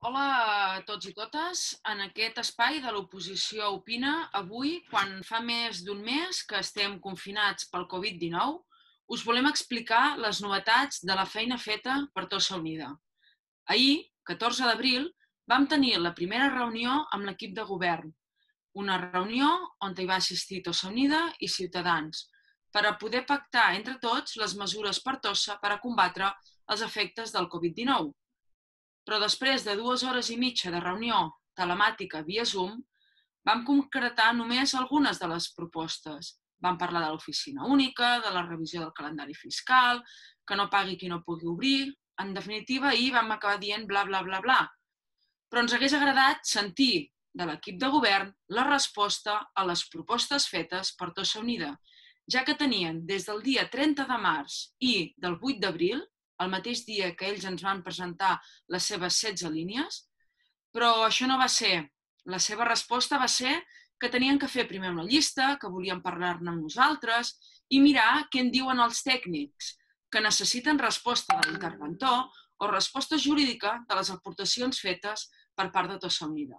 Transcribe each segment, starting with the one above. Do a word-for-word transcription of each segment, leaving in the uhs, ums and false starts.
Hola a tots i totes. En aquest espai de l'oposició Opina, avui, quan fa més d'un mes que estem confinats pel Covid dinou, us volem explicar les novetats de la feina feta per Tossa Unida. Ahir, catorze d'abril, vam tenir la primera reunió amb l'equip de govern, una reunió on hi va assistir Tossa Unida i Ciutadans, per a poder pactar entre tots les mesures per Tossa per a combatre els efectes del Covid dinou. Però després de dues hores i mitja de reunió telemàtica via Zoom, vam concretar només algunes de les propostes. Vam parlar de l'oficina única, de la revisió del calendari fiscal, que no pagui qui no pugui obrir. En definitiva, ahir vam acabar dient bla, bla, bla, bla. Però ens hagués agradat sentir de l'equip de govern la resposta a les propostes fetes per Tossa Unida, ja que tenien des del dia trenta de març i del vuit d'abril, el mateix dia que ells ens van presentar les seves setze línies, però això no va ser. La seva resposta va ser que tenien que fer primer una llista, que volien parlar-ne amb nosaltres i mirar què en diuen els tècnics, que necessiten resposta de l'interventor o resposta jurídica de les aportacions fetes per part de Tossa Unida.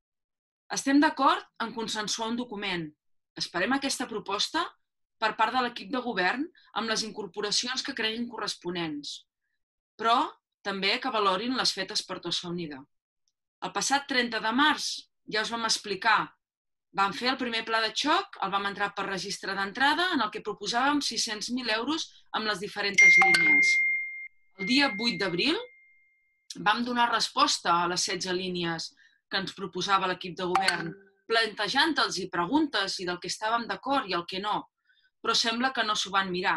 Estem d'acord en consensuar un document. Esperem aquesta proposta per part de l'equip de govern amb les incorporacions que creguin corresponents, però també que valorin les fetes per Tossa Unida. El passat trenta de març ja us vam explicar, vam fer el primer pla de xoc, el vam entrar per registre d'entrada en el que proposàvem sis-cents mil euros amb les diferents línies. El dia vuit d'abril vam donar resposta a les setze línies que ens proposava l'equip de govern, plantejant-los preguntes i del que estàvem d'acord i el que no, però sembla que no s'ho van mirar.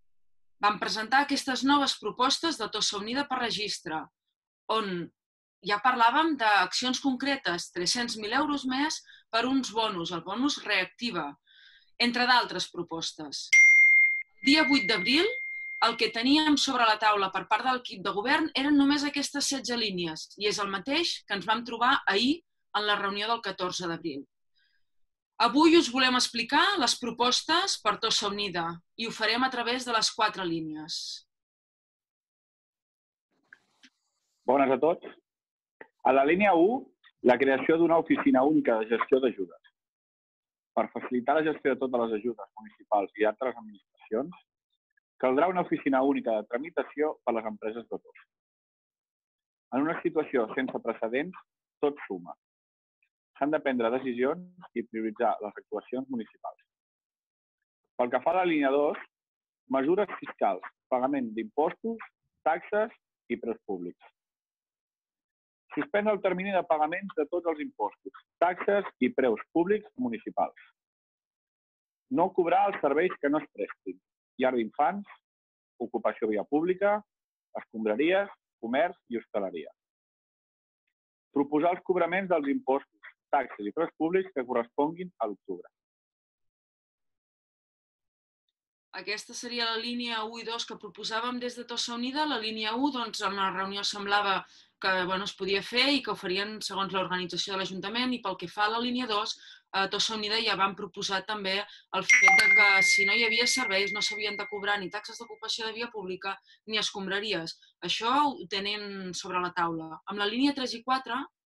Vam presentar aquestes noves propostes de Tossa Unida per registre, on ja parlàvem d'accions concretes, tres-cents mil euros més per uns bonus, el bonus reactiva, entre d'altres propostes. El dia vuit d'abril, el que teníem sobre la taula per part de l'equip de govern eren només aquestes setze línies, i és el mateix que ens vam trobar ahir en la reunió del catorze d'abril. Avui us volem explicar les propostes per Tossa Unida i ho farem a través de les quatre línies. Bones a tots. A la línia u, la creació d'una oficina única de gestió d'ajudes. Per facilitar la gestió de totes les ajudes municipals i altres administracions, caldrà una oficina única de tramitació per a les empreses de Tossa. En una situació sense precedents, tot suma. S'han de prendre decisions i prioritzar les actuacions municipals. Pel que fa a la línia dos, mesures fiscals, pagament d'impostos, taxes i preus públics. Suspendre el termini de pagaments de tots els impostos, taxes i preus públics municipals. No cobrar els serveis que no es prestin, llar d'infants, ocupació via pública, escombraries, comerç i hostaleria. Proposar els cobraments dels impostos, taxes i preus públics que corresponguin a l'octubre. Aquesta seria la línia u i dos que proposàvem des de Tossa Unida. La línia u, doncs, en la reunió semblava que bueno, es podia fer i que ho farien segons l'organització de l'Ajuntament, i pel que fa a la línia dos, a Tossa Unida ja van proposar també el fet de que si no hi havia serveis no s'havien de cobrar ni taxes d'ocupació de via pública ni escombraries. Això ho tenen sobre la taula. Amb la línia tres i quatre...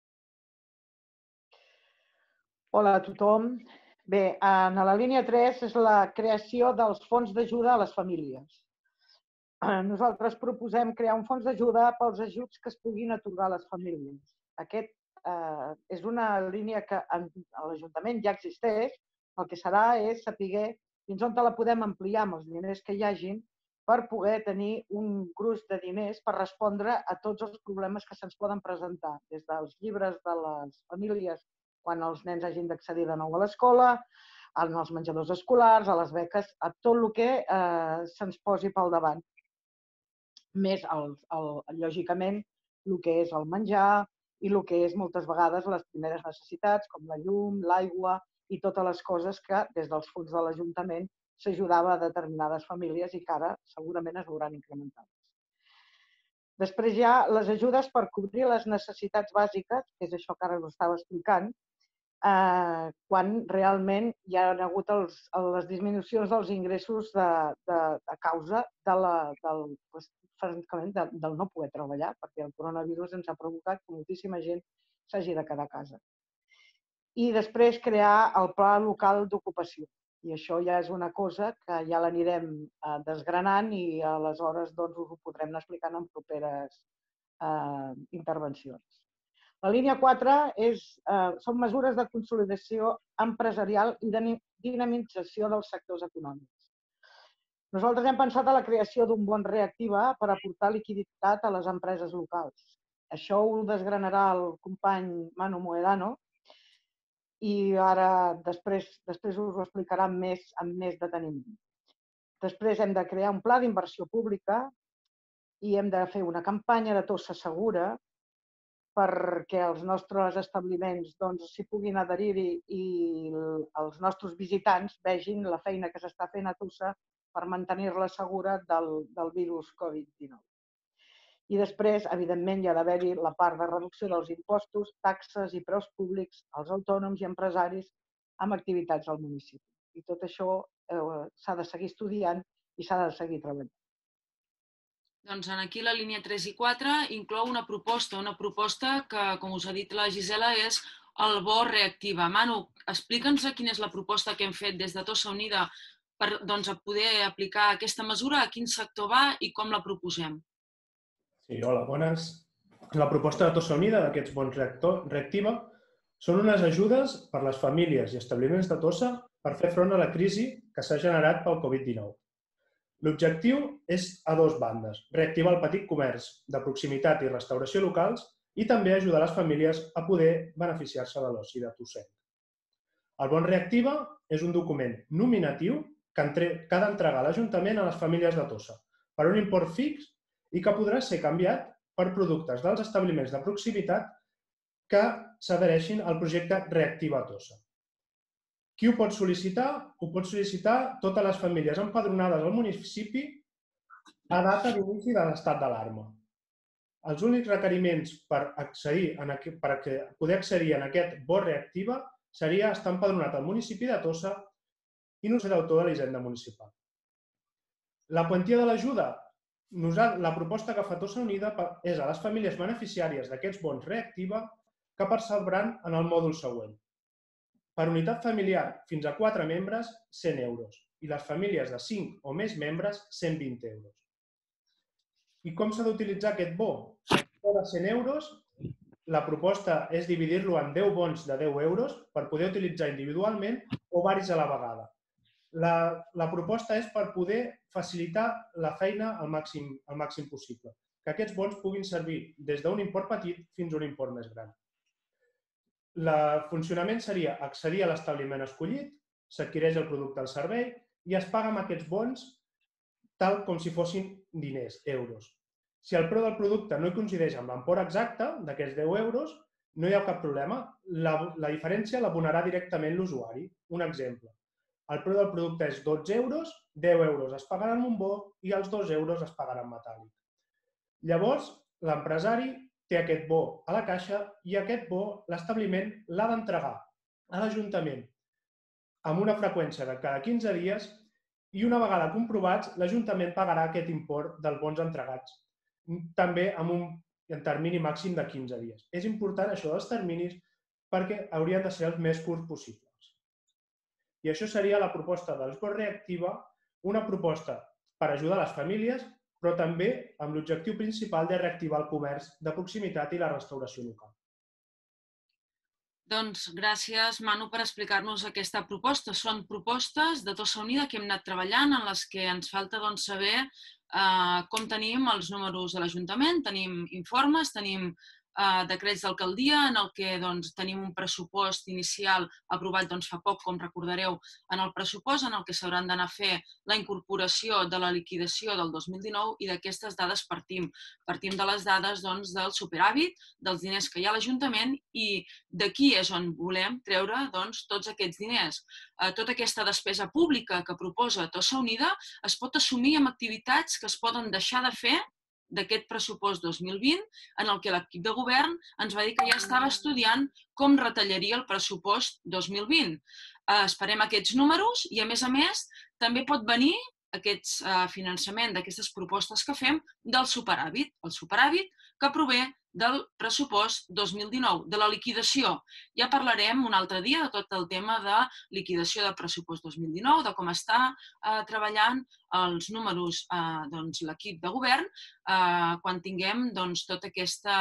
Hola a tothom. Bé, en la línia tres és la creació dels fons d'ajuda a les famílies. Nosaltres proposem crear un fons d'ajuda pels ajuts que es puguin atorgar a les famílies. Aquest eh, és una línia que a l'Ajuntament ja existeix, el que serà és saber fins on la podem ampliar amb els diners que hi hagin per poder tenir un gruix de diners per respondre a tots els problemes que se'ns poden presentar, des dels llibres de les famílies quan els nens hagin d'accedir de nou a l'escola, als menjadors escolars, a les beques, a tot el que eh, se'ns posi pel davant. Més, el, el, lògicament, el que és el menjar i el que és moltes vegades les primeres necessitats, com la llum, l'aigua i totes les coses que des dels fons de l'Ajuntament s'ajudava a determinades famílies i que ara segurament es veuran incrementades. Després hi ha les ajudes per cobrir les necessitats bàsiques, que és això que ara us estava explicant, Eh, quan realment hi ha hagut els, les disminucions dels ingressos de, de, a causa de la, del, francament, del no poder treballar, perquè el coronavirus ens ha provocat que moltíssima gent s'hagi de quedar a casa. I després crear el pla local d'ocupació. I això ja és una cosa que ja l'anirem desgranant i aleshores us ho podrem anar explicant en properes intervencions. La línia quatre són mesures de consolidació empresarial i de dinamització dels sectors econòmics. Nosaltres hem pensat en la creació d'un bon reactiva per aportar liquiditat a les empreses locals. Això ho desgranarà el company Manu Mohedano i ara després us ho explicarà amb més deteniment. Després hem de crear un pla d'inversió pública i hem de fer una campanya de tossa segura perquè els nostres establiments s'hi puguin adherir i els nostres visitants vegin la feina que s'està fent a Tossa per mantenir-la segura del virus Covid dinou. I després, evidentment, hi ha d'haver-hi la part de reducció dels impostos, taxes i preus públics als autònoms i empresaris amb activitats al municipi. I tot això s'ha de seguir estudiant i s'ha de seguir treballant. Doncs aquí la línia tres i quatre inclou una proposta, una proposta que, com us ha dit la Gisela, és el bo reactiva. Manu, explica'ns quina és la proposta que hem fet des de Tossa Unida per poder aplicar aquesta mesura, a quin sector va i com la proposem. Sí, hola, bones. La proposta de Tossa Unida d'aquests bons reactiva són unes ajudes per a les famílies i establiments de Tossa per fer front a la crisi que s'ha generat pel Covid dinou. L'objectiu és a dues bandes, reactivar el petit comerç de proximitat i restauració locals i també ajudar les famílies a poder beneficiar-se de l'oci de tossenc. El bon reactiva és un document nominatiu que ha d'entregar l'Ajuntament a les famílies de Tossa per un import fix i que podrà ser canviat per productes dels establiments de proximitat que s'adhereixin al projecte Reactiva Tossa. Qui ho pot sol·licitar? Ho pot sol·licitar totes les famílies empadronades al municipi a data d'inici de l'estat d'alarma. Els únics requeriments per poder accedir a aquest bo reactiva seria estar empadronat al municipi de Tossa i no ser d'autor de la hisenda municipal. La quantia de l'ajuda? La proposta que fa Tossa Unida és a les famílies beneficiàries d'aquests bons reactiva que percebran en el mòdul següent. Per unitat familiar fins a quatre membres, cent euros, i les famílies de cinc o més membres, cent vint euros. I com s'ha d'utilitzar aquest bo? De cent euros, la proposta és dividir-lo en deu bons de deu euros per poder utilitzar individualment o varis a la vegada. La proposta és per poder facilitar la feina al màxim possible, que aquests bons puguin servir des d'un import petit fins a un import més gran. El funcionament seria accedir a l'establiment escollit, s'adquireix el producte al servei i es paga amb aquests bons tal com si fossin diners, euros. Si el preu del producte no coincideix amb l'import exacte d'aquests deu euros, no hi ha cap problema. La diferència l'abonarà directament l'usuari. Un exemple. El preu del producte és dotze euros, deu euros es pagaran amb un bo i els dos euros es pagaran metàl·lic. Llavors, l'empresari té aquest bo a la caixa i aquest bo l'establiment l'ha d'entregar a l'Ajuntament amb una freqüència de cada quinze dies i una vegada comprovats, l'Ajuntament pagarà aquest import dels bons entregats, també amb un termini màxim de quinze dies. És important això dels terminis perquè haurien de ser els més curts possibles. I això seria la proposta dels bons reactiva, una proposta per ajudar les famílies, però també amb l'objectiu principal de reactivar el comerç de proximitat i la restauració local. Doncs gràcies, Manu, per explicar-nos aquesta proposta. Són propostes de Tossa Unida que hem anat treballant, en les que ens falta saber com tenim els números de l'Ajuntament, tenim informes, tenim decrets d'alcaldia en el que tenim un pressupost inicial aprovat fa poc, com recordareu, en el pressupost en el que s'hauran d'anar a fer la incorporació de la liquidació del dos mil dinou i d'aquestes dades partim. Partim de les dades del superàvit, dels diners que hi ha a l'Ajuntament i d'aquí és on volem treure tots aquests diners. Tota aquesta despesa pública que proposa Tossa Unida es pot assumir amb activitats que es poden deixar de fer d'aquest pressupost dos mil vint, en el que l'equip de govern ens va dir que ja estava estudiant com retallaria el pressupost dos mil vint. Esperem aquests números i, a més a més, també pot venir aquest finançament d'aquestes propostes que fem del superàvit, el superàvit que prové del pressupost dos mil dinou, de la liquidació. Ja parlarem un altre dia de tot el tema de liquidació del pressupost dos mil dinou, de com està treballant els números l'equip de govern quan tinguem tota aquesta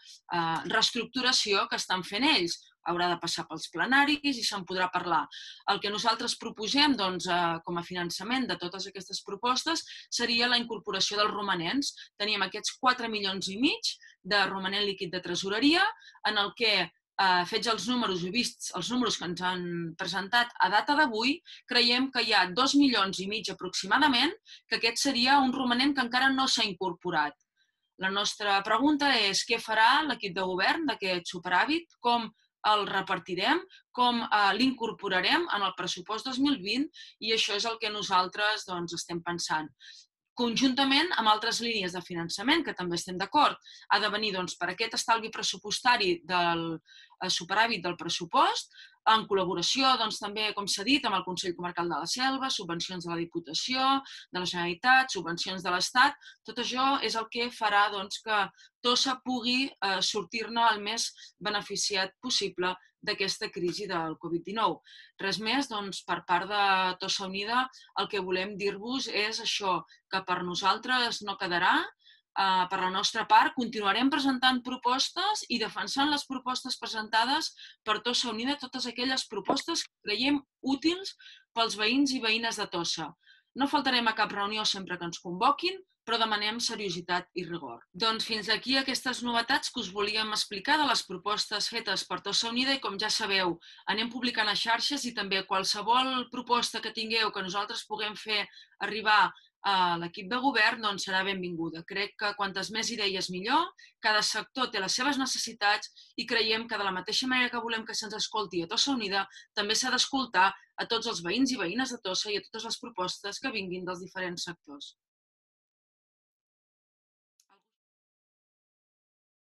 reestructuració que estan fent ells. Haurà de passar pels plenaris i se'n podrà parlar. El que nosaltres proposem com a finançament de totes aquestes propostes seria la incorporació dels romanents. Teníem aquests quatre milions i mig de romanent líquid de tresoreria, en el que, fets els números i vists els números que ens han presentat a data d'avui, creiem que hi ha dos milions i mig aproximadament, que aquest seria un romanent que encara no s'ha incorporat. La nostra pregunta és què farà l'equip de govern d'aquest superàvit, com el repartirem, com l'incorporarem en el pressupost dos mil vint i això és el que nosaltres estem pensant. Conjuntament amb altres línies de finançament, que també estem d'acord, ha de venir per aquest estalvi pressupostari del superàvit del pressupost, en col·laboració també, com s'ha dit, amb el Consell Comarcal de la Selva, subvencions de la Diputació, de la Generalitat, subvencions de l'Estat. Tot això és el que farà que Tossa pugui sortir-ne el més beneficiat possible d'aquesta crisi del Covid dinou. Res més, doncs, per part de Tossa Unida, el que volem dir-vos és això, que per nosaltres no quedarà. Per la nostra part, continuarem presentant propostes i defensant les propostes presentades per Tossa Unida, totes aquelles propostes que creiem útils pels veïns i veïnes de Tossa. No faltarem a cap reunió sempre que ens convoquin, però demanem seriositat i rigor. Doncs fins aquí aquestes novetats que us volíem explicar de les propostes fetes per Tossa Unida i com ja sabeu, anem publicant a xarxes i també qualsevol proposta que tingueu que nosaltres puguem fer arribar a l'equip de govern serà benvinguda. Crec que quantes més idees millor, cada sector té les seves necessitats i creiem que de la mateixa manera que volem que se'ns escolti a Tossa Unida, també s'ha d'escoltar a tots els veïns i veïnes de Tossa i a totes les propostes que vinguin dels diferents sectors.